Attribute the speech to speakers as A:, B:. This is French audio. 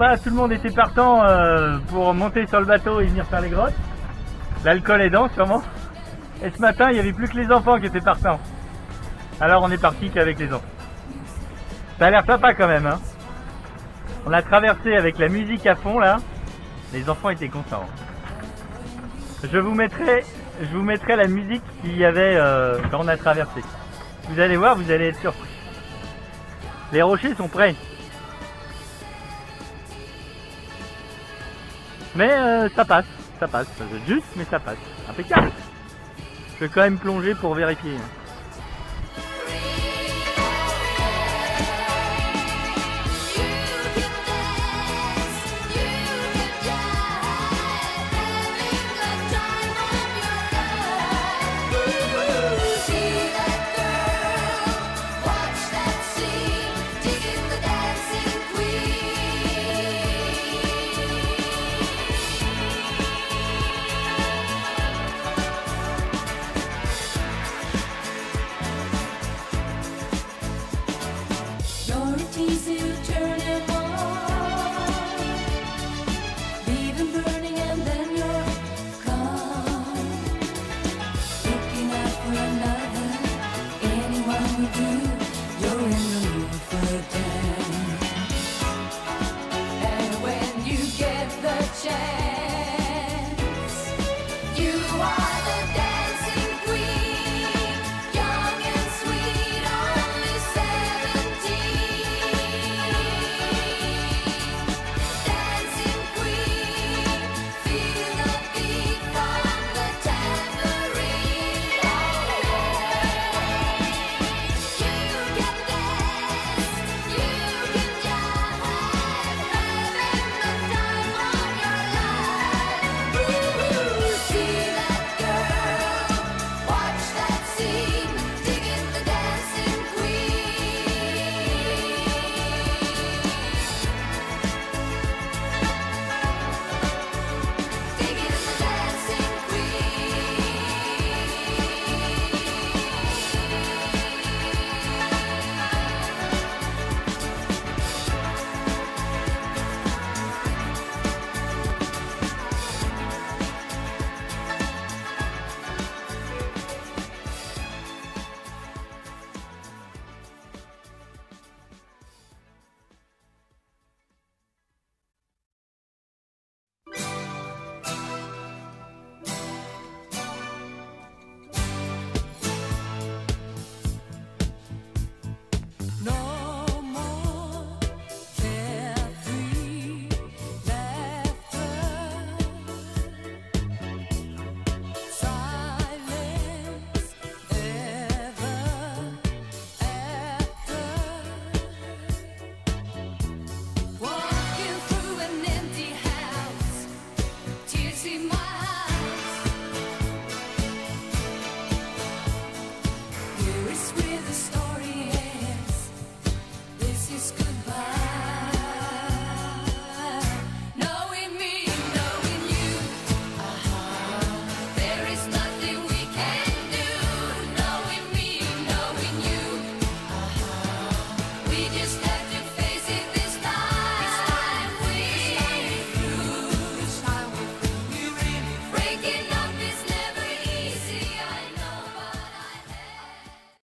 A: sympa, tout le monde était partant pour monter sur le bateau et venir faire les grottes. L'alcool aidant sûrement. Et ce matin, il n'y avait plus que les enfants qui étaient partants. Alors on est parti qu'avec les enfants. Ça a l'air sympa quand même, hein. On a traversé avec la musique à fond là. Les enfants étaient contents. Je vous mettrai la musique qu'il y avait quand on a traversé. Vous allez voir, vous allez être surpris. Les rochers sont prêts. Mais ça passe. Juste, mais ça passe. Impeccable. Je vais quand même plonger pour vérifier.